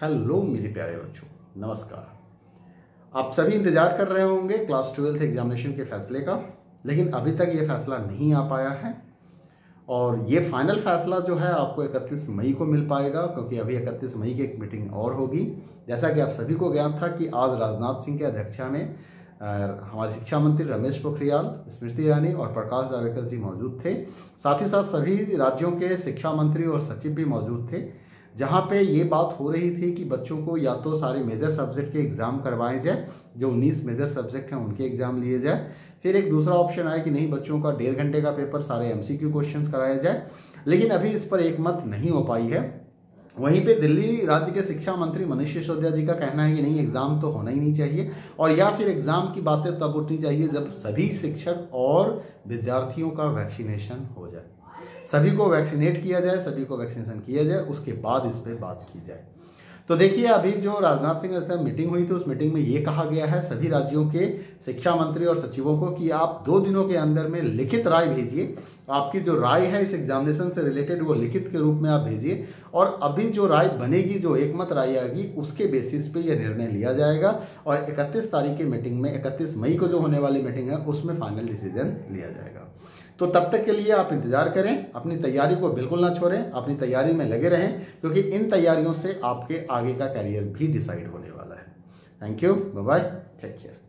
Hello मेरे प्यारे बच्चों, नमस्कार। आप सभी इंतजार कर रहे होंगे क्लास 12th एग्जामिनेशन के फैसले का, लेकिन अभी तक ये फैसला नहीं आ पाया है और ये फाइनल फैसला जो है आपको 31 मई को मिल पाएगा, क्योंकि अभी 31 मई की एक मीटिंग और होगी। जैसा कि आप सभी को ज्ञात था कि आज राजनाथ सिंह की अध्यक्षता में हमारे शिक्षा मंत्री रमेश पोखरियाल, स्मृति ईरानी और प्रकाश जावड़ेकर जी मौजूद थे। साथ ही साथ सभी राज्यों के शिक्षा मंत्री और सचिव भी मौजूद थे, जहाँ पे ये बात हो रही थी कि बच्चों को या तो सारे मेजर सब्जेक्ट के एग्ज़ाम करवाए जाए, जो 19 मेजर सब्जेक्ट हैं उनके एग्ज़ाम लिए जाए। फिर एक दूसरा ऑप्शन आया कि नहीं, बच्चों का 1.5 घंटे का पेपर सारे MCQ क्वेश्चंस कराया जाए, लेकिन अभी इस पर एक मत नहीं हो पाई है। वहीं पे दिल्ली राज्य के शिक्षा मंत्री मनीष सिसोदिया जी का कहना है कि नहीं, एग्ज़ाम तो होना ही नहीं चाहिए, और या फिर एग्ज़ाम की बातें तब उठनी चाहिए जब सभी शिक्षक और विद्यार्थियों का वैक्सीनेशन हो जाए, सभी को वैक्सीनेट किया जाए, सभी को वैक्सीनेशन किया जाए, उसके बाद इस पर बात की जाए। तो देखिए, अभी जो राजनाथ सिंह से मीटिंग हुई थी, उस मीटिंग में ये कहा गया है सभी राज्यों के शिक्षा मंत्री और सचिवों को कि आप 2 दिनों के अंदर में लिखित राय भेजिए। आपकी जो राय है इस एग्जामिनेशन से रिलेटेड, वो लिखित के रूप में आप भेजिए, और अभी जो राय बनेगी, जो एकमत राय आएगी, उसके बेसिस पे ये निर्णय लिया जाएगा और 31 तारीख की मीटिंग में, 31 मई को जो होने वाली मीटिंग है, उसमें फाइनल डिसीजन लिया जाएगा। तो तब तक के लिए आप इंतजार करें, अपनी तैयारी को बिल्कुल ना छोड़ें, अपनी तैयारी में लगे रहें, क्योंकि इन तैयारियों से आपके आगे का कैरियर भी डिसाइड होने वाला है। Thank you, bye bye, take care.